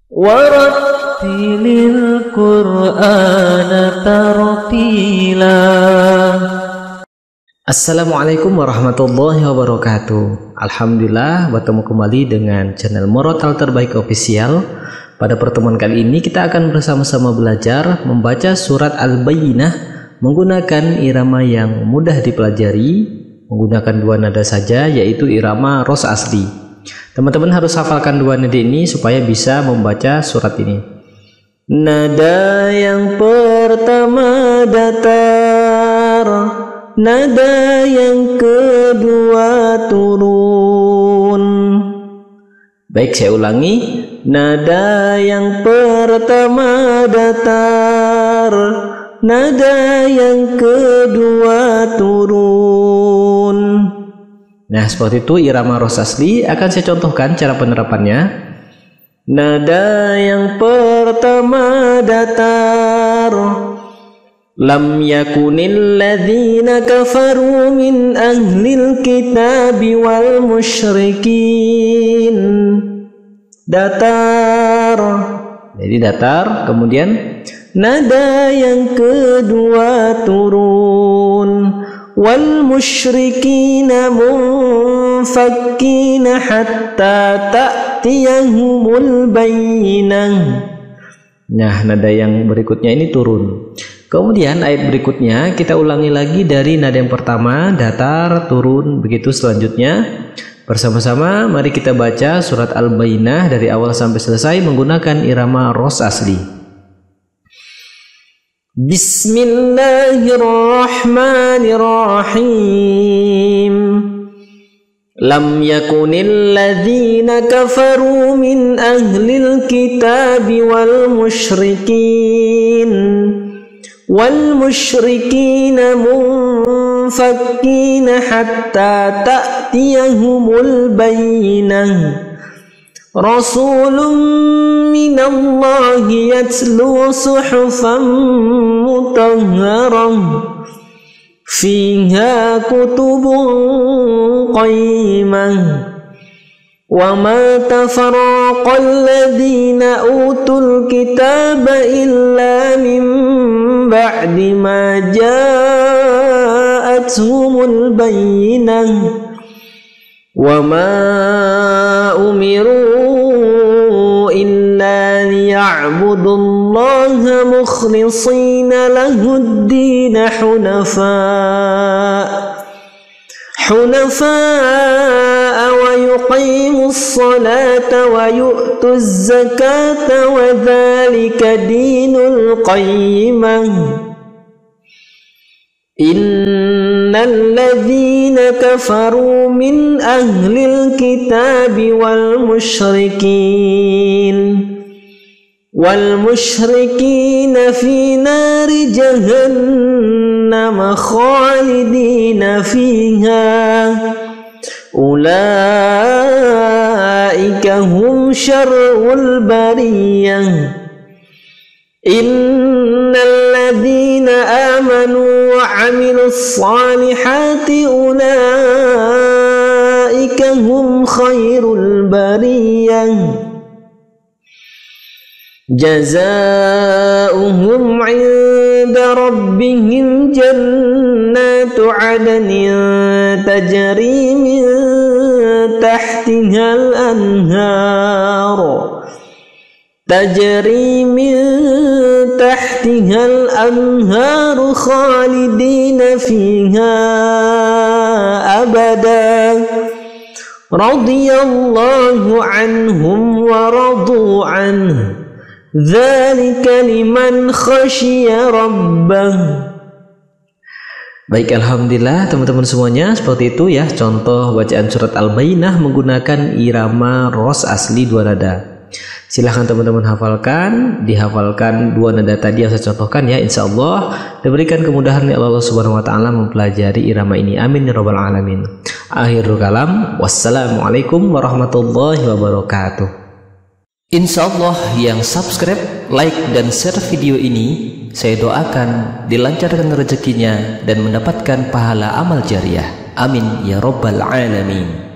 Warattilil Qur'ana tartila. Assalamualaikum warahmatullahi wabarakatuh. Alhamdulillah bertemu kembali dengan channel Murotal Terbaik Official. Pada pertemuan kali ini kita akan bersama-sama belajar membaca surat Al-Bayyinah menggunakan irama yang mudah dipelajari, menggunakan dua nada saja, yaitu irama ros asli. Teman-teman harus hafalkan dua nada ini supaya bisa membaca surat ini. Nada yang pertama datar, nada yang kedua turun. Baik, saya ulangi. Nada yang pertama datar, nada yang kedua turun. Nah, seperti itu irama ros asli. Akan saya contohkan cara penerapannya. Nada yang pertama datar, lam yakunil ladzina kafaru min ahlil kitabi wal musyrikin. Datar, jadi datar. Kemudian nada yang kedua turun, wal musyrikina munfakkina hatta ta'tiyahumul bayyinah. Nah, nada yang berikutnya ini turun. Kemudian ayat berikutnya kita ulangi lagi dari nada yang pertama, datar, turun, begitu selanjutnya. Bersama-sama mari kita baca surat Al-Bayyinah dari awal sampai selesai menggunakan irama ros asli. Bismillahirrahmanirrahim. Lam yakunil ladzina kafaru min ahlil kitabi wal musyrikina munfakkina hatta ta'tiyahumul bayyinah. Rasulun minallahi yatlu suhufan mutahharah fiha kutubun qayyimah wa ma tafarraqal ladzina utul kitaba illa min ba'di ma ja'atuhumul bayyinah wa ma umiru illa liya'budullaha mukhlishina lahud-din hunafa'a wa yuqimus salata wa yu'tuz zakata wa dhalika dinul qayyimah. Innal ladzina kafaru min ahlil kitabi wal musyrikina fi nari jahannam khalidina fiha ulaika hum syarrul bariyah. Innal ladzina amanu wa 'amilus salihati ulaika hum khairul bariyah. Jazaohum 'inda rabbihim jannatu 'adnin tajri min tahtihal anhar khalidina fiha abada radiyallahu anhum wa radu anhu dzalika liman khasyiya rabbah. Baik, alhamdulillah teman-teman semuanya, seperti itu ya contoh bacaan surat Al-Bayyinah menggunakan irama ros asli dua nada. Silahkan teman-teman hafalkan, dihafalkan dua nada tadi yang saya contohkan ya, insyaallah diberikan kemudahan oleh Allah Subhanahu wa taala mempelajari irama ini. Amin ya rabbal alamin. Akhirul kalam, wassalamualaikum warahmatullahi wabarakatuh. Insyaallah yang subscribe, like dan share video ini, saya doakan dilancarkan rezekinya dan mendapatkan pahala amal jariah. Amin ya rabbal alamin.